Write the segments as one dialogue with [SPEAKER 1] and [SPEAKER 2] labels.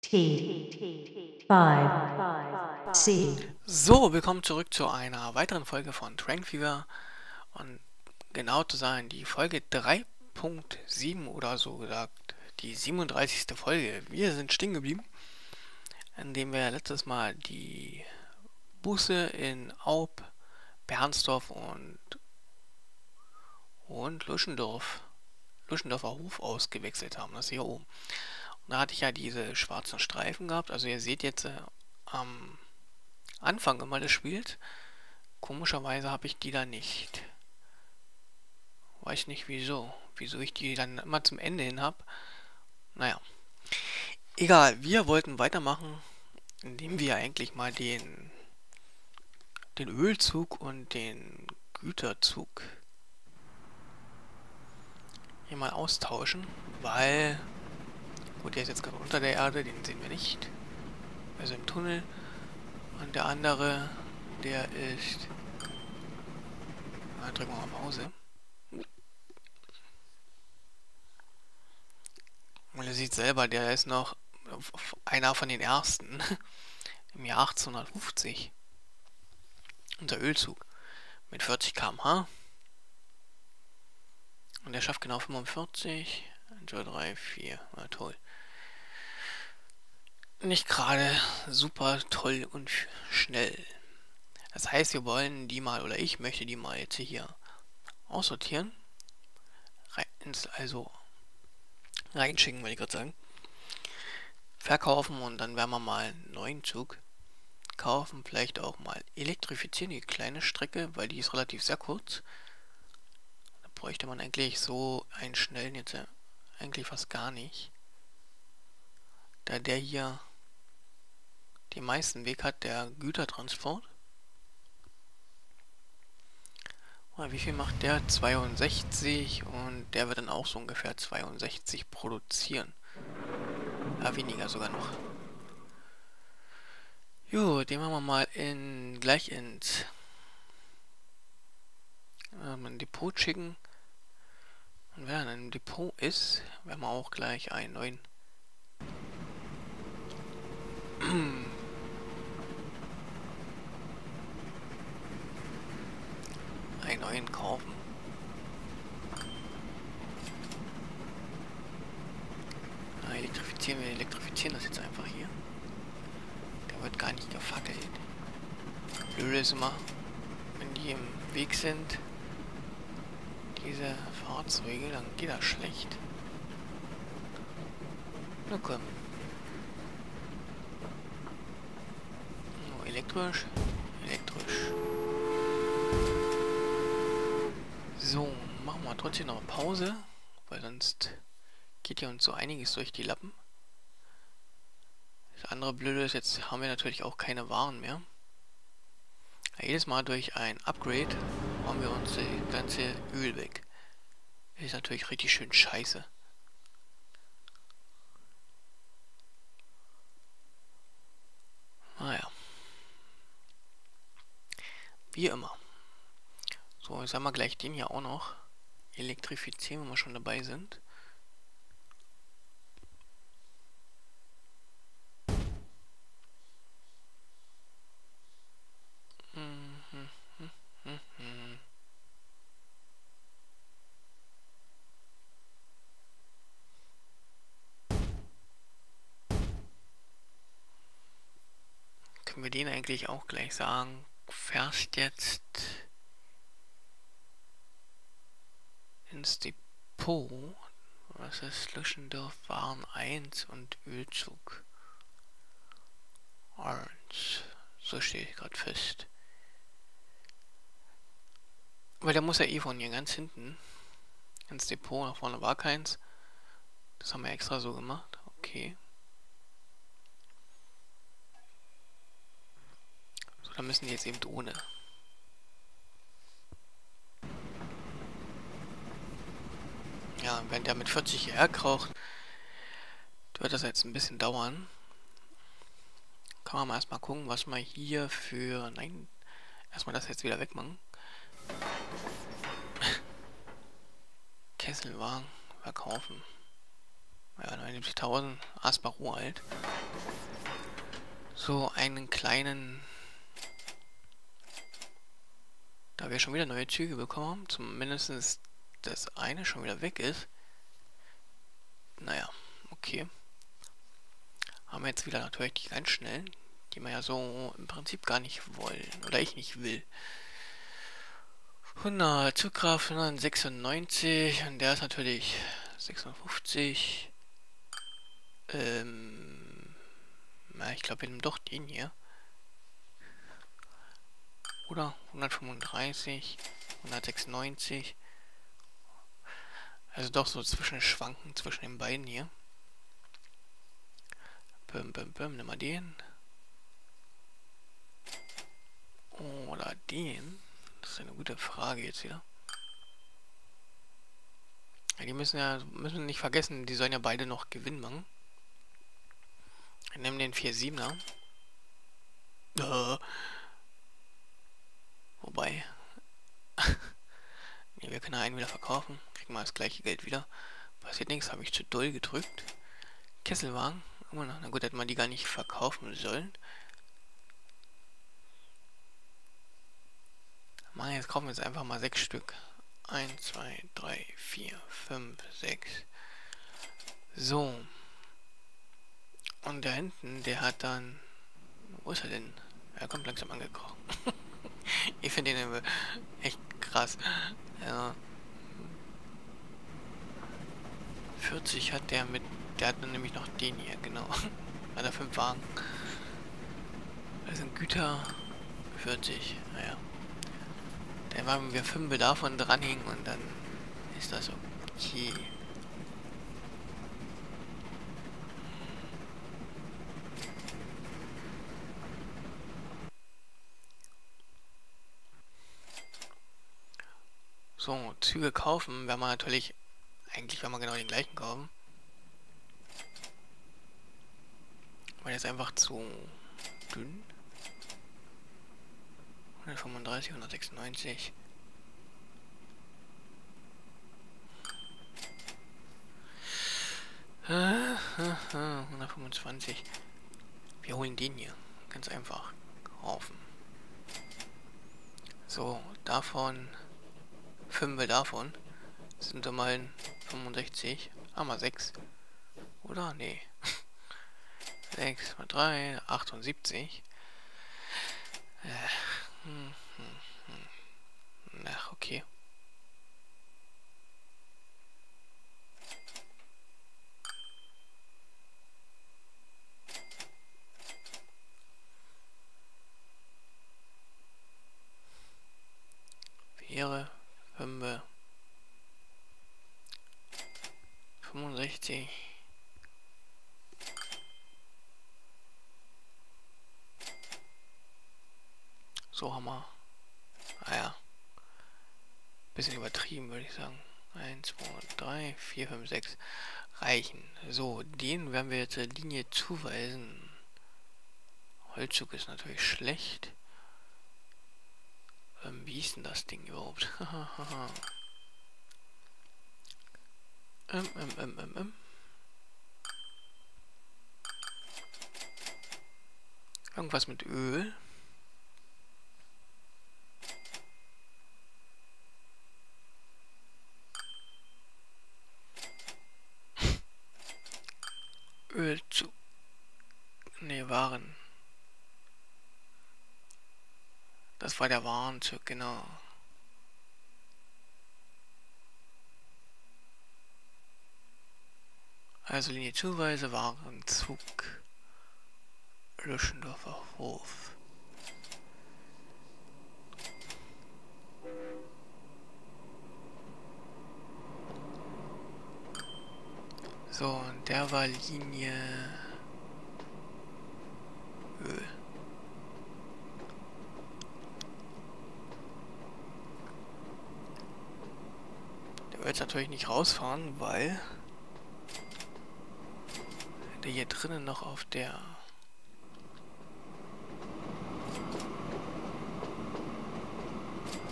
[SPEAKER 1] So, willkommen zurück zu einer weiteren Folge von Trank Fever und genau zu sein, die Folge 3.7 oder so gesagt, die 37. Folge. Wir sind stehen geblieben, indem wir letztes Mal die Busse in Aub, Bernsdorf und Luschendorfer Hof ausgewechselt haben, das ist hier oben. Und da hatte ich ja diese schwarzen Streifen gehabt, also ihr seht jetzt am Anfang immer des Spiels, komischerweise habe ich die da nicht. Weiß nicht wieso. Wieso ich die dann immer zum Ende hin habe. Naja. Egal, wir wollten weitermachen, indem wir eigentlich mal den Ölzug und den Güterzug hier mal austauschen, weil, gut, der ist jetzt gerade unter der Erde, den sehen wir nicht. Also im Tunnel. Und der andere, der ist... Na, drücken wir mal Pause. Und ihr seht selber, der ist noch einer von den ersten im Jahr 1850. Unser Ölzug mit 40 km/h. Und der schafft genau 45. 1, 2, 3, 4. Na toll. Nicht gerade super toll und schnell. Das heißt, wir wollen die mal, oder ich möchte die mal jetzt hier aussortieren. Also reinschicken, wollte ich gerade sagen. Verkaufen und dann werden wir mal einen neuen Zug kaufen. Vielleicht auch mal elektrifizieren, die kleine Strecke, weil die ist relativ sehr kurz. Da bräuchte man eigentlich so einen schnellen jetzt eigentlich fast gar nicht. Da der hier den meisten Weg hat, der Gütertransport. Wie viel macht der? 62 und der wird dann auch so ungefähr 62 produzieren. Ja, weniger sogar noch. Jo, den machen wir mal gleich ins ein Depot schicken. Und wenn er in einem Depot ist, werden wir auch gleich einen neuen kaufen. Wir elektrifizieren das jetzt einfach hier. Der wird gar nicht gefackelt. Blöd ist immer, wenn die im Weg sind, diese Fahrzeuge, dann geht das schlecht. Na komm. Oh, elektrisch. Elektrisch. So, machen wir trotzdem noch Pause, weil sonst geht ja uns so einiges durch die Lappen. Das andere Blöde ist, jetzt haben wir natürlich auch keine Waren mehr. Ja, jedes Mal durch ein Upgrade haben wir uns das ganze Öl weg. Ist natürlich richtig schön scheiße. Naja. Wie immer. So, jetzt haben wir gleich den hier auch noch elektrifizieren, wenn wir schon dabei sind. Können wir den eigentlich auch gleich sagen? Fährst jetzt ins Depot. Was ist Luschendorf Waren 1 und Ölzug? Orange. So stehe ich gerade fest. Weil der muss ja eh von hier ganz hinten ins Depot. Nach vorne war keins. Das haben wir extra so gemacht. Okay. So, dann müssen die jetzt eben ohne. Ja, wenn der mit 40 hierher kraucht, wird das jetzt ein bisschen dauern. Kann man mal erstmal gucken, was wir hier für... Nein, erstmal das jetzt wieder wegmachen. Kesselwagen verkaufen. Ja, 79.000. Asbach uralt. So, einen kleinen... Da wir schon wieder neue Züge bekommen haben, zumindest das eine schon wieder weg ist. Naja, okay. Haben wir jetzt wieder natürlich die ganz schnellen, die wir ja so im Prinzip gar nicht wollen. Oder ich nicht will. 100 Zugkraft, 196 und der ist natürlich 650. Na, ich glaube, wir nehmen doch den hier. Oder 135, 196. Also doch so zwischen Schwanken zwischen den beiden hier. Nimm mal den. Oder den. Das ist eine gute Frage jetzt wieder. Ja, die müssen nicht vergessen, die sollen ja beide noch Gewinn machen. Wir nehmen den 4,7er. Wobei. Ne, wir können einen wieder verkaufen. Kriegen wir das gleiche Geld wieder. Passiert nichts, habe ich zu doll gedrückt. Kesselwagen. Immer noch. Na gut, hätte man die gar nicht verkaufen sollen. Mann, jetzt kaufen wir jetzt einfach mal 6 Stück. 1, 2, 3, 4, 5, 6. So. Und da hinten, der hat dann... Wo ist er denn? Er kommt langsam angekrochen. Ich finde den echt krass. Ja. 40 hat der mit... Der hat dann nämlich noch den hier, genau. Hat er 5 Wagen. Also ein Güter 40. Naja. Dann werden wir 5 davon dranhängen und dann ist das okay. So, Züge kaufen, werden wir natürlich, eigentlich werden wir genau den gleichen kaufen. Weil der ist einfach zu dünn. 135, 196. Äh, 125. Wir holen den hier. Ganz einfach. Kaufen. So, davon 5 davon. Sind da mal 65. Mal 6. Oder? Nee. 6 mal 3, 78. Ach, okay. Wäre 5, 65. So haben wir. Naja. Bisschen übertrieben, würde ich sagen. 1, 2, 3, 4, 5, 6 reichen. So, den werden wir jetzt der Linie zuweisen. Holzzug ist natürlich schlecht. Wie ist denn das Ding überhaupt? Irgendwas mit Öl. Öl zu... Ne, Waren. Das war der Warenzug, genau. Also Linie Zuweise, Warenzug. Löschendorfer Hof. So, und der war Linie Öl. Der wird jetzt natürlich nicht rausfahren, weil der hier drinnen noch auf der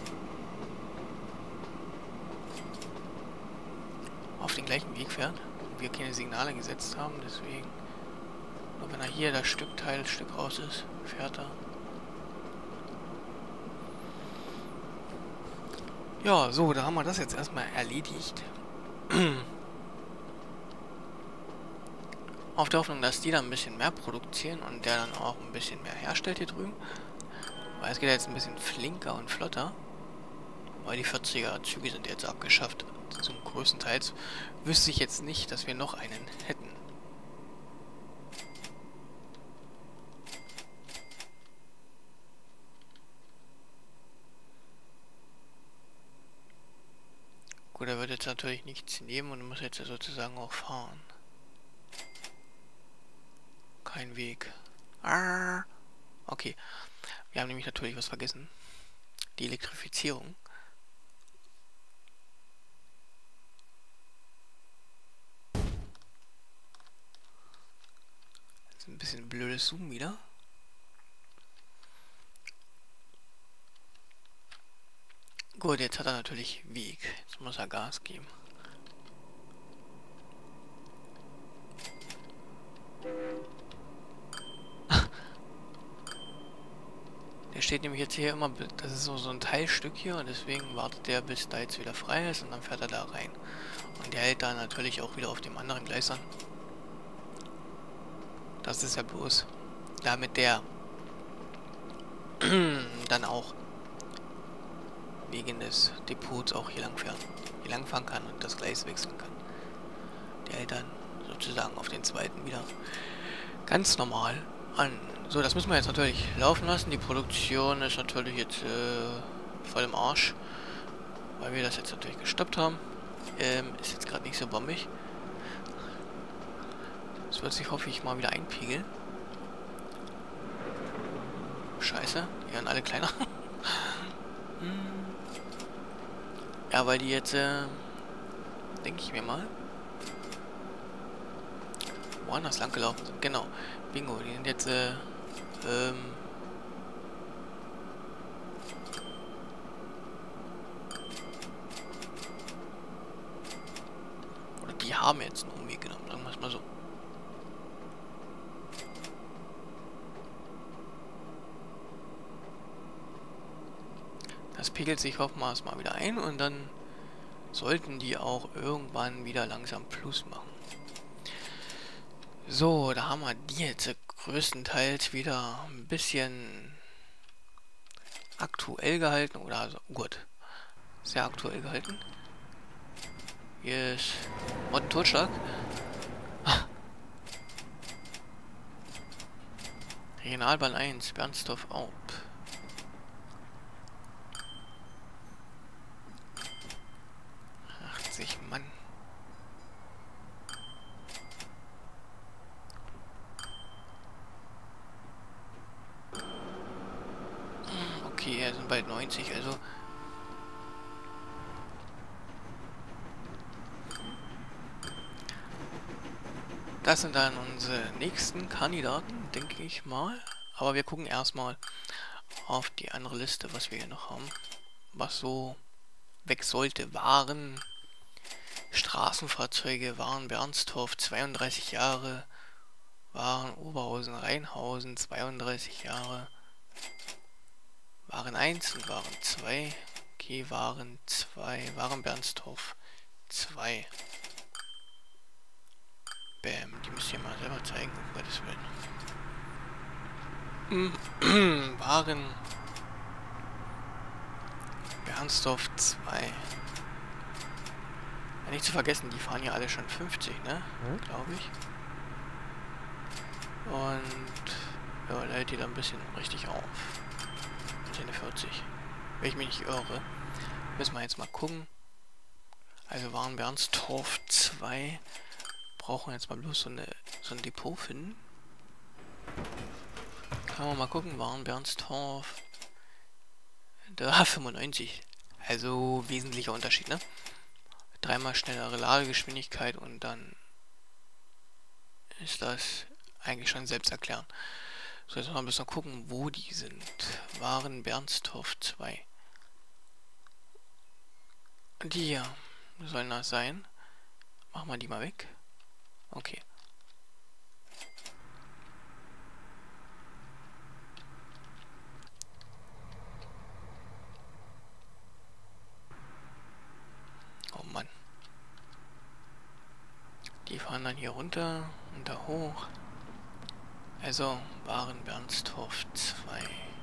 [SPEAKER 1] den gleichen Weg fährt. wir keine Signale gesetzt haben, deswegen. Nur wenn er hier das Stück raus ist, fährt er. Ja, so, da haben wir das jetzt erstmal erledigt. Auf der Hoffnung, dass die dann ein bisschen mehr produzieren und der dann auch ein bisschen mehr herstellt hier drüben. Weil es geht jetzt ein bisschen flinker und flotter. Weil die 40er Züge sind jetzt abgeschafft. Zum größtenteils wüsste ich jetzt nicht, dass wir noch einen hätten. Gut, er wird jetzt natürlich nichts nehmen und muss jetzt sozusagen auch fahren. Kein Weg. Ah, okay. Wir haben nämlich natürlich was vergessen. Die Elektrifizierung. Das ist ein bisschen blödes Zoom wieder. Gut, jetzt hat er natürlich Weg. Jetzt muss er Gas geben. Der steht nämlich jetzt hier immer, das ist so ein Teilstück hier und deswegen wartet der, bis da jetzt wieder frei ist und dann fährt er da rein. Und der hält da natürlich auch wieder auf dem anderen Gleis an. Das ist ja bloß, damit der dann auch wegen des Depots auch hier lang fahren kann und das Gleis wechseln kann. Der hält dann sozusagen auf den zweiten wieder ganz normal an. So, das müssen wir jetzt natürlich laufen lassen. Die Produktion ist natürlich jetzt voll im Arsch, weil wir das jetzt natürlich gestoppt haben. Ist jetzt gerade nicht so bombig. Das wird sich, hoffe ich, mal wieder einpegeln. Scheiße, die werden alle kleiner. Ja, weil die jetzt, denke ich mir mal, woanders lang gelaufen sind. Genau, Bingo, die sind jetzt, oder die haben jetzt einen Umweg genommen, sagen wir es mal so. Das pegelt sich hoffentlich mal wieder ein und dann sollten die auch irgendwann wieder langsam Plus machen. So, da haben wir die jetzt größtenteils wieder ein bisschen aktuell gehalten oder also, gut, sehr aktuell gehalten. Hier ist Totschlag. Regionalbahn 1, Bernstorf Aub. Mann. Okay, er sind bald 90, also. Das sind dann unsere nächsten Kandidaten, denke ich mal. Aber wir gucken erstmal auf die andere Liste, was wir hier noch haben. Was so weg sollte. Waren Straßenfahrzeuge, waren Bernstorf 32 Jahre, waren Oberhausen Rheinhausen 32 Jahre, waren 1 und waren 2, okay, waren 2, waren Bernstorf 2. Bäm, die müsst ihr mal selber zeigen, um Gottes Willen. Waren Bernstorf 2. Nicht zu vergessen, die fahren ja alle schon 50, ne? Glaube ich. Und ja, lädt die da ein bisschen richtig auf. Mit 40. Wenn ich mich nicht irre. Müssen wir jetzt mal gucken. Also waren Bernstorf 2. Brauchen jetzt mal bloß so ein Depot finden. Kann man mal gucken, waren Bernstorf. Da 95. Also wesentlicher Unterschied, ne? Dreimal schnellere Ladegeschwindigkeit und dann ist das eigentlich schon selbsterklärend. So, jetzt mal ein bisschen gucken, wo die sind. Waren Bernstorf 2. Die hier sollen das sein. Machen wir die mal weg. Okay. Oh Mann. Die fahren dann hier runter und da hoch. Also, Warenbernstorf 2.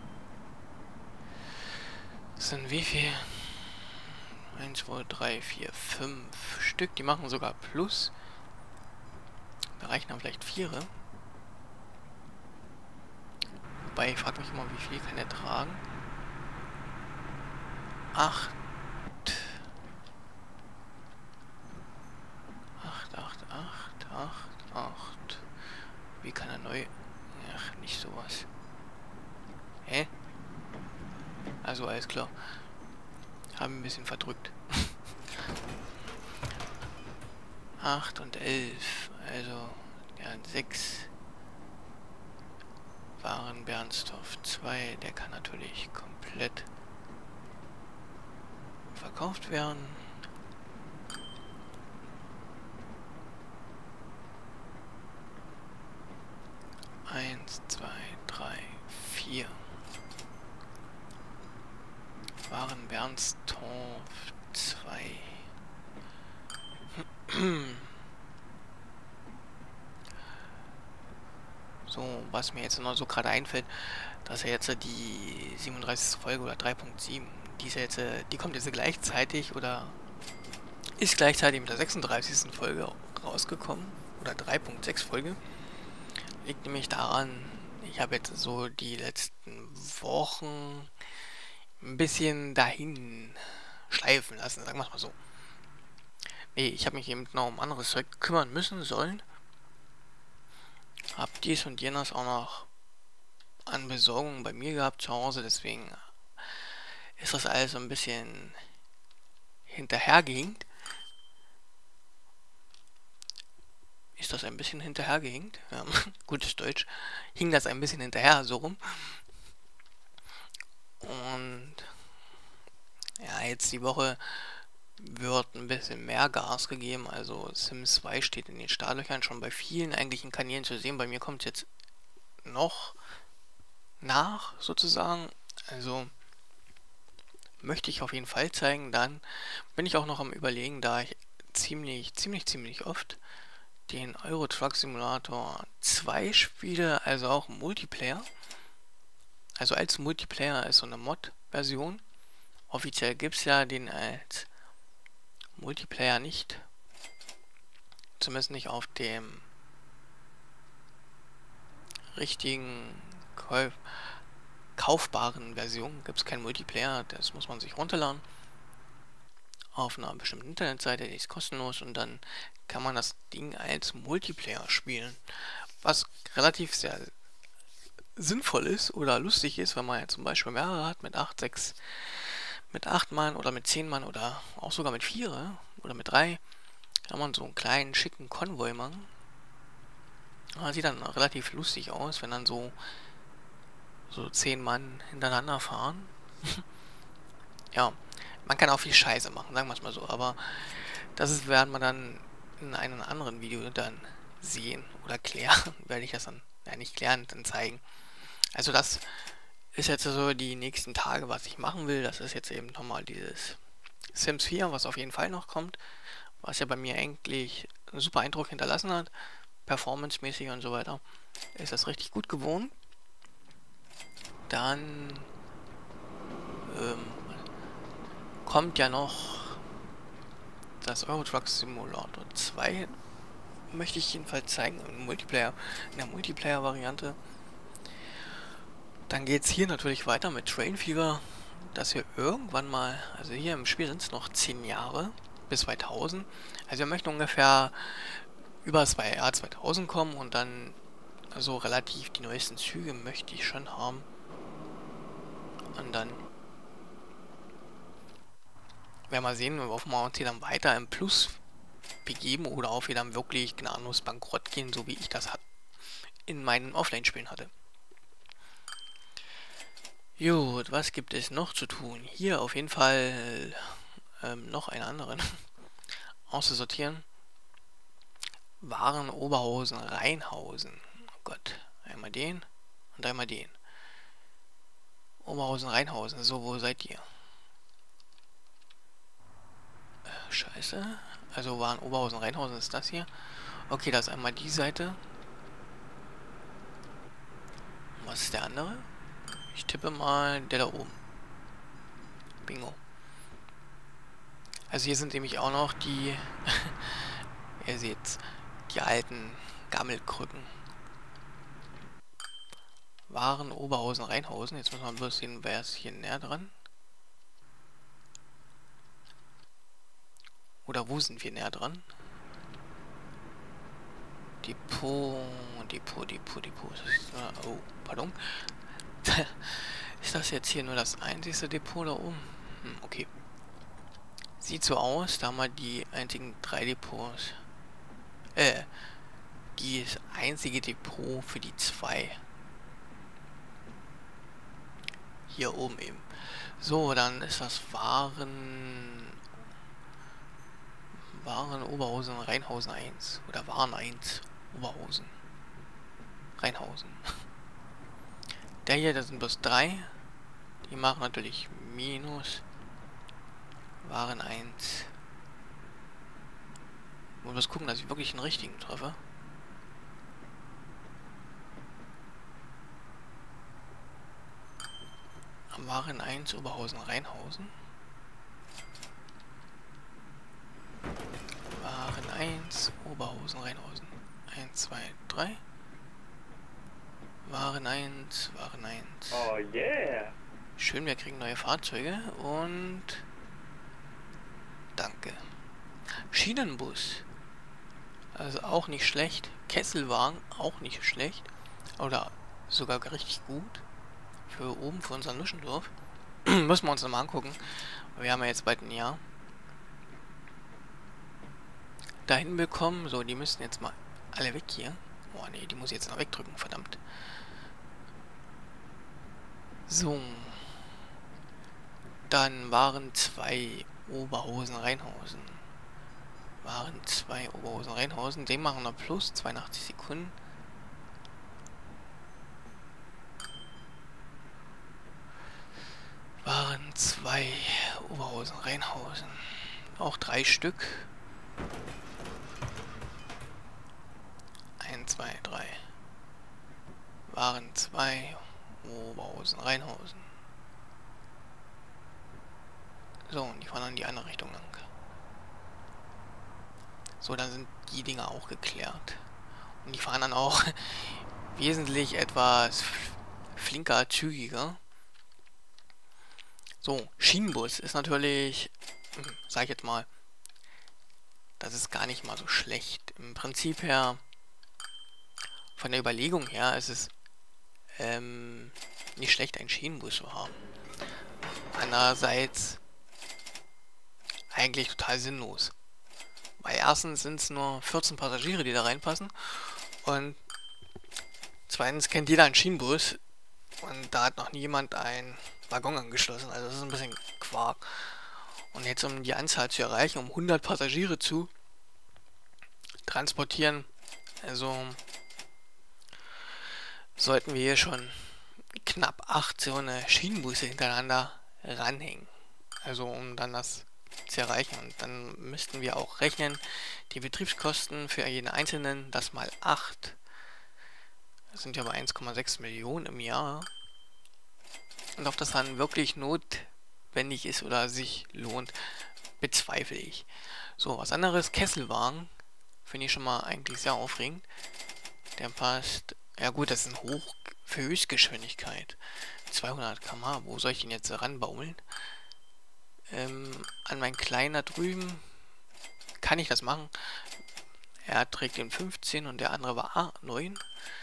[SPEAKER 1] Das sind wie viel? 1, 2, 3, 4, 5 Stück. Die machen sogar Plus. Da reichen dann vielleicht 4. Wobei, ich frage mich immer, wie viel kann er tragen? 8. 8, 8, 8, 8, 8. Wie kann er neu... Ach, nicht sowas. Hä? Also, alles klar. Haben ein bisschen verdrückt. 8 und 11. Also, ja, 6. Warenbernstorf 2. Der kann natürlich komplett verkauft werden. Eins, zwei, drei, 4. Warenbernstorf 2. So, was mir jetzt noch so gerade einfällt, dass er jetzt die 37. Folge oder 3.7, die ist jetzt, die kommt jetzt gleichzeitig oder ist gleichzeitig mit der 36. Folge rausgekommen oder 3.6 Folge. Liegt nämlich daran, ich habe jetzt so die letzten Wochen ein bisschen dahin schleifen lassen, sagen wir es mal so. Nee, ich habe mich eben noch um anderes Zeug kümmern müssen, sollen. Hab dies und jenes auch noch an Besorgung bei mir gehabt zu Hause, deswegen ist das alles so ein bisschen hinterhergehinkt. Ist das ein bisschen hinterhergehinkt? Ja, gutes Deutsch. Hing das ein bisschen hinterher, so rum. Und ja, jetzt die Woche wird ein bisschen mehr Gas gegeben. Also Sims 2 steht in den Startlöchern schon bei vielen eigentlichen Kanälen zu sehen. Bei mir kommt es jetzt noch nach, sozusagen. Also möchte ich auf jeden Fall zeigen. Dann bin ich auch noch am Überlegen, da ich ziemlich oft den Euro Truck Simulator 2 spiele, also auch Multiplayer. Also als Multiplayer ist so eine Mod-Version. Offiziell gibt es ja den als Multiplayer nicht. Zumindest nicht auf dem richtigen kaufbaren Version. Gibt es keinen Multiplayer, das muss man sich runterladen. Auf einer bestimmten Internetseite, die ist kostenlos und dann kann man das Ding als Multiplayer spielen. Was relativ sehr sinnvoll ist oder lustig ist, wenn man ja zum Beispiel mehrere hat mit 8, 6, mit 8 Mann oder mit 10 Mann oder auch sogar mit 4 oder mit 3, kann man so einen kleinen schicken Konvoi machen. Das sieht dann relativ lustig aus, wenn dann so 10 Mann hintereinander fahren. Ja, man kann auch viel Scheiße machen, sagen wir es mal so, aber werden wir dann in einem anderen Video dann sehen oder klären, werde ich das dann, ja nicht klären, dann zeigen. Also das ist jetzt so die nächsten Tage, was ich machen will. Das ist jetzt eben nochmal dieses Sims 4, was auf jeden Fall noch kommt, was ja bei mir eigentlich einen super Eindruck hinterlassen hat, performancemäßig und so weiter. Ist das richtig gut gewohnt. Dann kommt ja noch das Euro Truck Simulator 2, möchte ich jedenfalls zeigen, in der Multiplayer-Variante. Dann geht es hier natürlich weiter mit Train Fever, dass wir irgendwann mal, also hier im Spiel sind es noch 10 Jahre, bis 2000. Also wir möchten ungefähr über das Jahr 2000 kommen und dann so relativ die neuesten Züge möchte ich schon haben. Und dann werden wir sehen, ob wir uns hier dann weiter im Plus begeben oder ob wir dann wirklich gnadenlos bankrott gehen, so wie ich das in meinen Offline-Spielen hatte. Gut, was gibt es noch zu tun? Hier auf jeden Fall noch einen anderen auszusortieren. Waren Oberhausen, Rheinhausen. Oh Gott, einmal den und einmal den. Oberhausen, Rheinhausen. So, wo seid ihr? Scheiße. Also waren Oberhausen, Rheinhausen ist das hier. Okay, das ist einmal die Seite. Was ist der andere? Ich tippe mal der da oben. Bingo. Also hier sind nämlich auch noch die, ihr seht's, die alten Gammelkrücken. Waren Oberhausen, Rheinhausen. Jetzt muss man bloß sehen, wer ist hier näher dran. Oder wo sind wir näher dran? Depot. Oh, pardon. Ist das jetzt hier nur das einzige Depot da oben? Okay. Sieht so aus, da haben wir die einzigen 3 Depots. Das einzige Depot für die 2. Hier oben eben. So, dann ist das Waren Oberhausen, Rheinhausen 1. Oder Waren 1, Oberhausen, Rheinhausen. Der hier, das sind bloß 3. Die machen natürlich Minus. Waren 1. Ich muss gucken, dass ich wirklich einen richtigen treffe. Waren 1, Oberhausen, Rheinhausen. Waren 1, Oberhausen, Rheinhausen. 1, 2, 3. Waren 1, Waren 1.
[SPEAKER 2] Oh yeah!
[SPEAKER 1] Schön, wir kriegen neue Fahrzeuge und... Danke. Schienenbus. Also auch nicht schlecht. Kesselwagen auch nicht schlecht. Oder sogar richtig gut. Für oben, für unser Nuschendorf. Müssen wir uns nochmal angucken. Wir haben ja jetzt bald ein Jahr. Dahin bekommen. So, die müssen jetzt mal alle weg hier. Oh ne, die muss ich jetzt noch wegdrücken, verdammt. So. Dann waren 2 Oberhausen, Rheinhausen. Waren 2 Oberhausen, Rheinhausen. Den machen wir plus 82 Sekunden. Waren 2 Oberhausen, Rheinhausen. Auch 3 Stück. 1, 2, 3. Waren 2 Oberhausen, Rheinhausen. So, und die fahren dann in die andere Richtung lang. So, dann sind die Dinger auch geklärt. Und die fahren dann auch wesentlich etwas flinker, zügiger. So, Schienenbus ist natürlich, sag ich jetzt mal, das ist gar nicht mal so schlecht. Im Prinzip her, von der Überlegung her, ist es nicht schlecht, einen Schienenbus zu haben. Andererseits eigentlich total sinnlos. Weil erstens sind es nur 14 Passagiere, die da reinpassen. Und zweitens kennt jeder einen Schienenbus. Und da hat noch nie jemand einen Waggon angeschlossen. Also das ist ein bisschen Quark. Und jetzt, um die Anzahl zu erreichen, um 100 Passagiere zu transportieren, also sollten wir hier schon knapp 8 so eine Schienenbusse hintereinander ranhängen. Also um dann das zu erreichen. Und dann müssten wir auch rechnen, die Betriebskosten für jeden einzelnen, das mal 8. Das sind ja bei 1,6 Millionen im Jahr. Und ob das dann wirklich notwendig ist oder sich lohnt, bezweifle ich. So, was anderes, Kesselwagen, finde ich schon mal eigentlich sehr aufregend. Der passt, ja gut, das ist ein Hoch für Höchstgeschwindigkeit. 200 km/h, wo soll ich ihn jetzt ranbaumeln? An meinen Kleinen da drüben kann ich das machen. Er trägt den 15 und der andere war 9.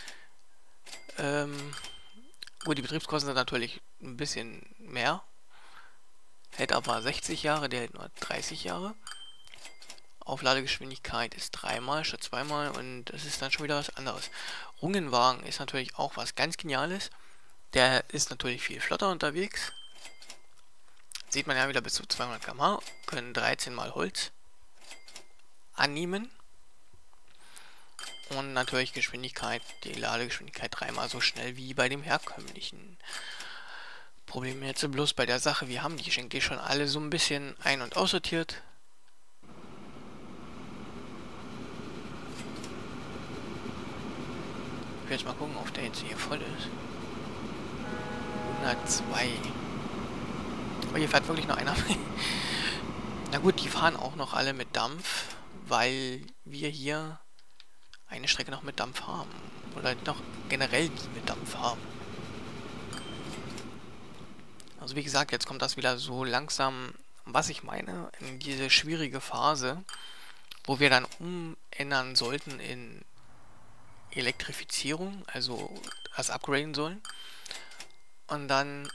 [SPEAKER 1] Gut, die Betriebskosten sind natürlich ein bisschen mehr. Hält aber 60 Jahre, der hält nur 30 Jahre. Aufladegeschwindigkeit ist 3-mal statt 2-mal und das ist dann schon wieder was anderes. Rungenwagen ist natürlich auch was ganz Geniales. Der ist natürlich viel flotter unterwegs. Sieht man ja wieder bis zu 200 km/h, können 13 mal Holz annehmen. Und natürlich Geschwindigkeit, die Ladegeschwindigkeit dreimal so schnell wie bei dem herkömmlichen. Problem jetzt bloß bei der Sache, wir haben die Schenkel schon alle so ein bisschen ein- und aussortiert. Ich will jetzt mal gucken, ob der jetzt hier voll ist. 102. Aber hier fährt wirklich noch einer. Na gut, die fahren auch noch alle mit Dampf, weil wir hier eine Strecke noch mit Dampf haben. Oder noch generell die mit Dampf haben. Also wie gesagt, jetzt kommt das wieder so langsam, was ich meine, in diese schwierige Phase, wo wir dann umändern sollten in Elektrifizierung, also das upgraden sollen. Und dann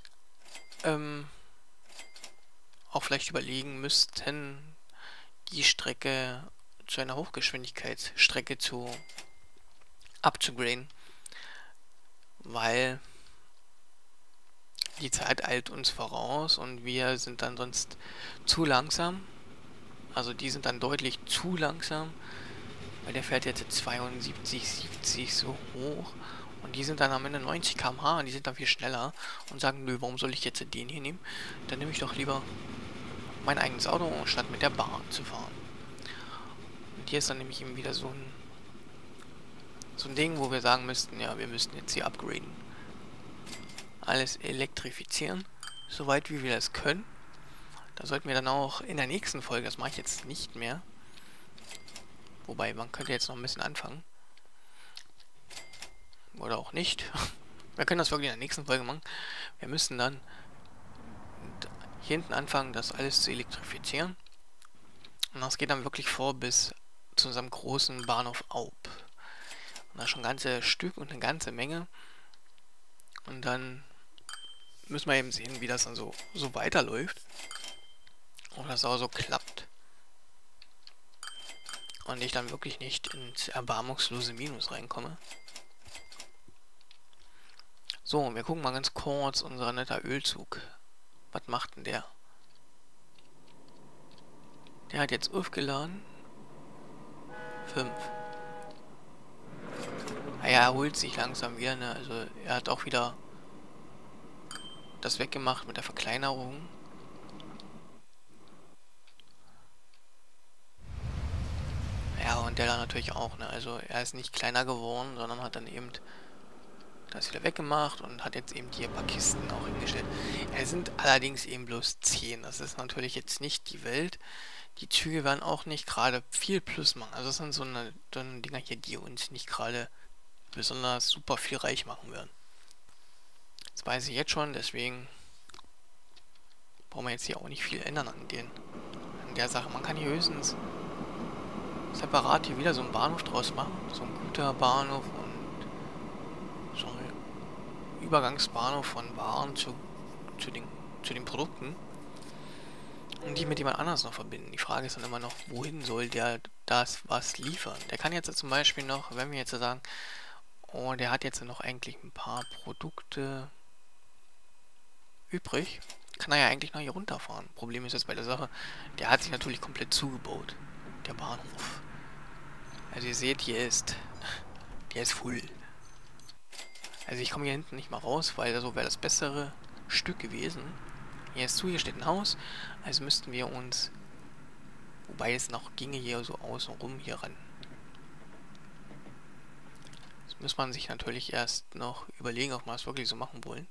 [SPEAKER 1] auch vielleicht überlegen müssten, die Strecke zu einer Hochgeschwindigkeitsstrecke abzugraden, weil die Zeit eilt uns voraus und wir sind dann sonst zu langsam. Also die sind dann deutlich zu langsam, weil der fährt jetzt 72, 70 so hoch und die sind dann am Ende 90 km/h und die sind dann viel schneller und sagen, nö, warum soll ich jetzt den hier nehmen? Dann nehme ich doch lieber mein eigenes Auto, statt mit der Bahn zu fahren. Und hier ist dann nämlich eben wieder so ein Ding, wo wir sagen müssten, ja, wir müssten jetzt hier upgraden. Alles elektrifizieren, soweit wie wir das können. Da sollten wir dann auch in der nächsten Folge, das mache ich jetzt nicht mehr. Wobei, man könnte jetzt noch ein bisschen anfangen. Oder auch nicht. Wir können das wirklich in der nächsten Folge machen. Wir müssen dann hier hinten anfangen, das alles zu elektrifizieren. Und das geht dann wirklich vor bis zu unserem großen Bahnhof Aub. Und da ist schon ein ganzes Stück und eine ganze Menge. Und dann müssen wir eben sehen, wie das dann so weiterläuft. Ob das auch so klappt. Und ich dann wirklich nicht ins erbarmungslose Minus reinkomme. So, wir gucken mal ganz kurz, unser netter Ölzug. Was macht denn der? Der hat jetzt aufgeladen. 5. Naja, er holt sich langsam wieder, ne? Also er hat auch wieder das weggemacht mit der Verkleinerung. Ja, und der da natürlich auch, ne? Also er ist nicht kleiner geworden, sondern hat dann eben das wieder weggemacht und hat jetzt eben hier ein paar Kisten auch hingestellt. Es sind allerdings eben bloß 10. Das ist natürlich jetzt nicht die Welt. Die Züge werden auch nicht gerade viel Plus machen. Also das sind so eine Dinger hier, die uns nicht gerade besonders super viel reich machen werden. Das weiß ich jetzt schon, deswegen brauchen wir jetzt hier auch nicht viel ändern an der Sache. Man kann hier höchstens separat hier wieder so einen Bahnhof draus machen. So ein guter Bahnhof und so ein Übergangsbahnhof von Waren zu den Produkten. Und die mit jemand anders noch verbinden. Die Frage ist dann immer noch, wohin soll der das was liefern? Der kann jetzt zum Beispiel noch, wenn wir jetzt sagen, oh, der hat jetzt noch eigentlich ein paar Produkte übrig, kann er ja eigentlich noch hier runterfahren. Problem ist jetzt bei der Sache, der hat sich natürlich komplett zugebaut, der Bahnhof. Also ihr seht, der ist full. Also ich komme hier hinten nicht mal raus, weil so wäre das bessere Stück gewesen. Hier ist zu, hier steht ein Haus, also müssten wir uns, wobei es noch ginge, hier so außen rum hier ran. Das muss man sich natürlich erst noch überlegen, ob man das wirklich so machen wollen.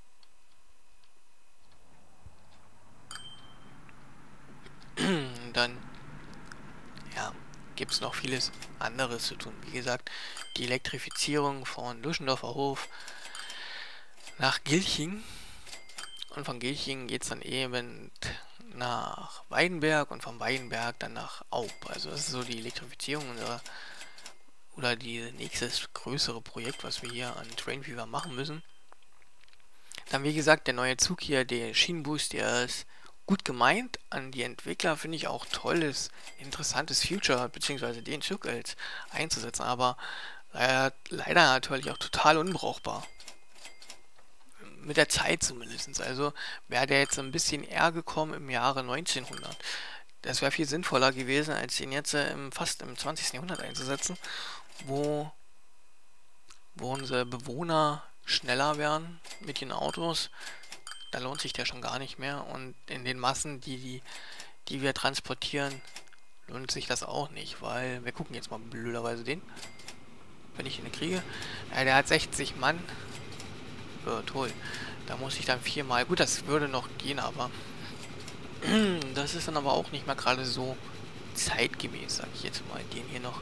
[SPEAKER 1] Und dann, ja, gibt es noch vieles anderes zu tun. Wie gesagt, die Elektrifizierung von Luschendorfer Hof nach Gilching. Und von Gilching geht es dann eben nach Weidenberg und von Weidenberg dann nach Aub. Also das ist so die Elektrifizierung oder die nächstes größere Projekt, was wir hier an Trainfever machen müssen. Dann wie gesagt, der neue Zug hier, der Schienenboost, der ist gut gemeint. An die Entwickler finde ich auch tolles, interessantes Future, beziehungsweise den Zug als einzusetzen, aber leider natürlich auch total unbrauchbar. Mit der Zeit zumindest. Also wäre der jetzt ein bisschen eher gekommen im Jahre 1900, Das wäre viel sinnvoller gewesen, als ihn jetzt fast im 20. Jahrhundert einzusetzen, wo, wo unsere Bewohner schneller werden mit den Autos. Da lohnt sich der schon gar nicht mehr. Und in den Massen, die wir transportieren, lohnt sich das auch nicht, weil wir gucken jetzt mal blöderweise den, wenn ich ihn kriege. Ja, der hat 60 Mann. Ja, toll. Da muss ich dann viermal. Gut, das würde noch gehen, aber das ist dann aber auch nicht mehr gerade so zeitgemäß, sag ich jetzt mal, den hier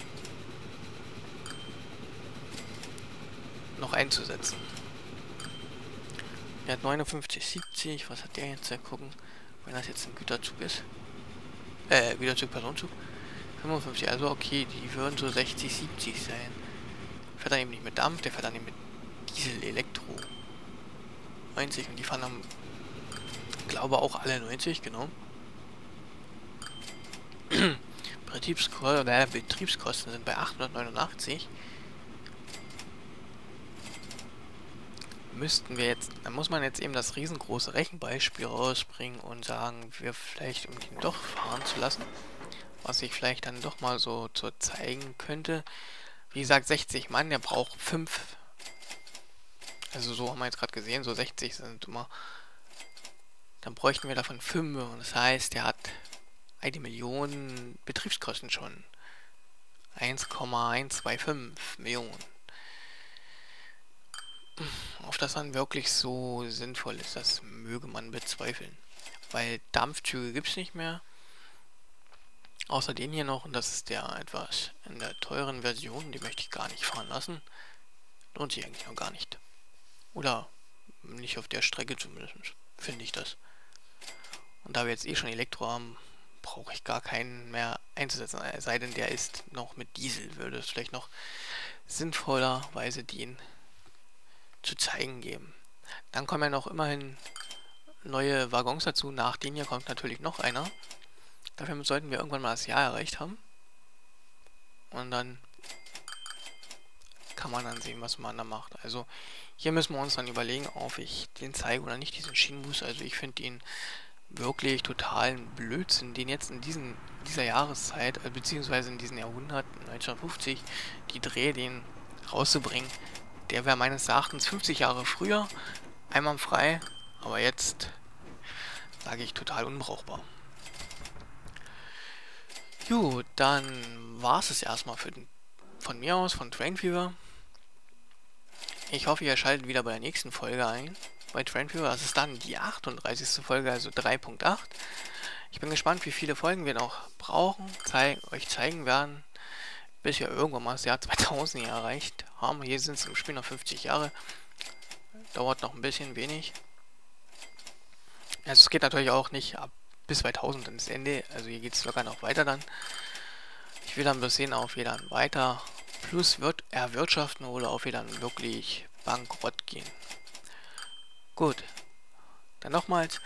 [SPEAKER 1] noch einzusetzen. Der hat 59,70. Was hat der jetzt? Gucken, wenn das jetzt ein Güterzug ist. Güterzug, Personenzug. 55, also okay, die würden so 60, 70 sein. Fährt dann eben nicht mit Dampf, der fährt dann eben mit Diesel, Elektro. 90 und die fahren dann, glaube auch alle 90, genau. Betriebskosten sind bei 889. Müssten wir jetzt, dann muss man jetzt eben das riesengroße Rechenbeispiel rausbringen und sagen, wir vielleicht, um den doch fahren zu lassen, was ich vielleicht dann doch mal so zeigen könnte. Wie gesagt, 60 Mann, der braucht 5. Also so haben wir jetzt gerade gesehen, so 60 sind immer. Dann bräuchten wir davon 5. Und das heißt, der hat 1 Million Betriebskosten schon. 1,125 Millionen. Ob das dann wirklich so sinnvoll ist, das möge man bezweifeln. Weil Dampfzüge gibt es nicht mehr. Außer den hier noch, und das ist der etwas in der teuren Version, die möchte ich gar nicht fahren lassen. Lohnt sich eigentlich noch gar nicht. Oder nicht auf der Strecke zumindest, finde ich das. Und da wir jetzt eh schon Elektro haben, brauche ich gar keinen mehr einzusetzen. Es sei denn, der ist noch mit Diesel, würde es vielleicht noch sinnvollerweise den zu zeigen geben. Dann kommen ja noch immerhin neue Waggons dazu. Nach denen hier kommt natürlich noch einer. Dafür sollten wir irgendwann mal das Jahr erreicht haben. Und dann kann man dann sehen, was man da macht. Also hier müssen wir uns dann überlegen, ob ich den zeige oder nicht, diesen Schienenbus. Also ich finde den wirklich totalen Blödsinn, den jetzt in dieser Jahreszeit, beziehungsweise in diesem Jahrhundert, 1950, die Dreh, den rauszubringen. Der wäre meines Erachtens 50 Jahre früher einwandfrei, aber jetzt sage ich total unbrauchbar. Gut, dann war es erstmal von mir aus, von Train Fever. Ich hoffe, ihr schaltet wieder bei der nächsten Folge ein. Bei Train Fever, das ist dann die 38. Folge, also 3.8. Ich bin gespannt, wie viele Folgen wir noch brauchen, euch zeigen werden, bis wir irgendwann mal das Jahr 2000 hier erreicht haben. Hier sind es im Spiel noch 50 Jahre. Dauert noch ein bisschen wenig. Also es geht natürlich auch nicht ab bis 2000 ins Ende. Also hier geht es locker noch weiter dann. Ich will dann bloß sehen, ob wir dann weiter plus erwirtschaften oder ob wir dann wirklich bankrott gehen. Gut. Dann nochmals.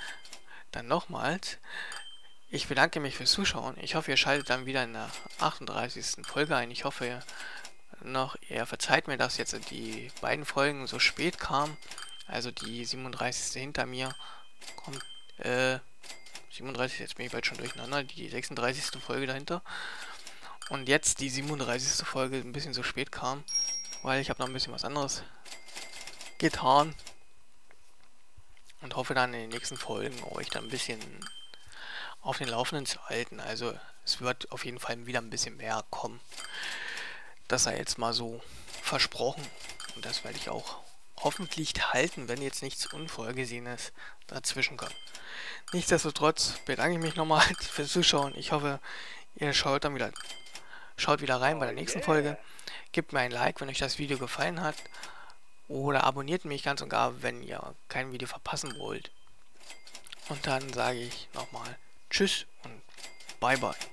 [SPEAKER 1] Ich bedanke mich fürs Zuschauen. Ich hoffe, ihr schaltet dann wieder in der 38. Folge ein. Ich hoffe, ihr verzeiht mir, dass jetzt die beiden Folgen so spät kamen. Also die 37. hinter mir kommt, 37, jetzt bin ich bald schon durcheinander, die 36. Folge dahinter. Und jetzt die 37. Folge ein bisschen so spät kam, weil ich habe noch ein bisschen was anderes getan. Und hoffe dann in den nächsten Folgen euch dann ein bisschen auf den Laufenden zu halten. Also es wird auf jeden Fall wieder ein bisschen mehr kommen. Das sei jetzt mal so versprochen. Und das werde ich auch hoffentlich halten, wenn jetzt nichts Unvorhergesehenes dazwischen kommt. Nichtsdestotrotz bedanke ich mich nochmal fürs Zuschauen. Ich hoffe, ihr schaut wieder rein bei der nächsten Folge. Gebt mir ein Like, wenn euch das Video gefallen hat. Oder abonniert mich ganz und gar, wenn ihr kein Video verpassen wollt. Und dann sage ich nochmal Tschüss und Bye bye.